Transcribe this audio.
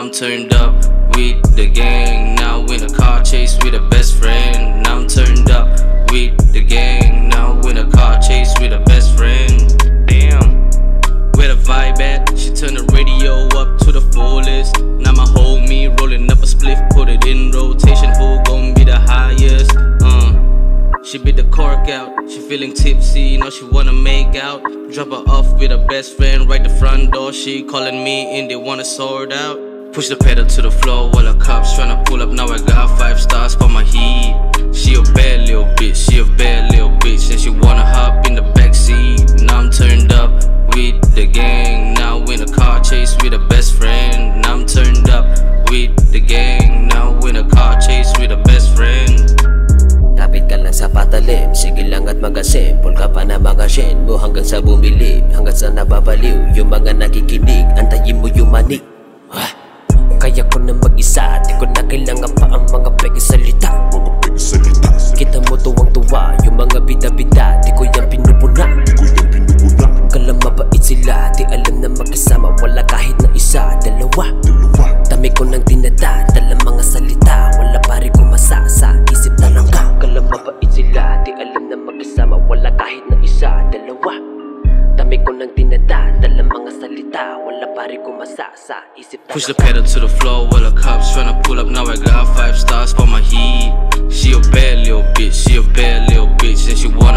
Now I'm turned up with the gang. Now in a car chase with a best friend. Now I'm turned up with the gang. Now in a car chase with a best friend. Damn, where the vibe at? She turned the radio up to the fullest. Now my homie rolling up a spliff, put it in rotation. Who gon' be the highest? She bit the cork out, she feeling tipsy, now she wanna make out. Drop her off with her best friend right the front door. She calling me in, they wanna sort out. Push the pedal to the floor while the cops tryna pull up. Now I got 5 stars for my heat. She a bad little bitch, she a bad little bitch, and she wanna hop in the backseat. Now I'm turned up with the gang. Now in a car chase with a best friend. Now I'm turned up with the gang. Now in a car chase with a best friend. Kapit ka lang sa patalim, sige lang at mag-assemble ka pa na mga shen mo hanggang sa bumilib, hanggang sa nababaliw yung mga nakikinig, antayin mo yung manik. Kaya ko na mag-isa, di ko na kailangan pa ang mga pag-isalita. Kita mo tuwang-tuwa, yung mga bida-bida, di ko yan pinupuna. Kalang mabait sila, di alam na magkasama, wala kahit na isa, dalawa. Dami ko nang tinada, dalang mga salita, wala pare ko masasa, isip na lang ka. Kalang mabait sila, di alam na magkasama, wala kahit na isa, dalawa. Dami ko nang tinada, dalang mga salita, wala pare ko masasa, isip na lang ka. Push the pedal to the floor while the cops tryna pull up. Now I got 5 stars for my heat. She a bad little bitch, she a bad little bitch, and she wanna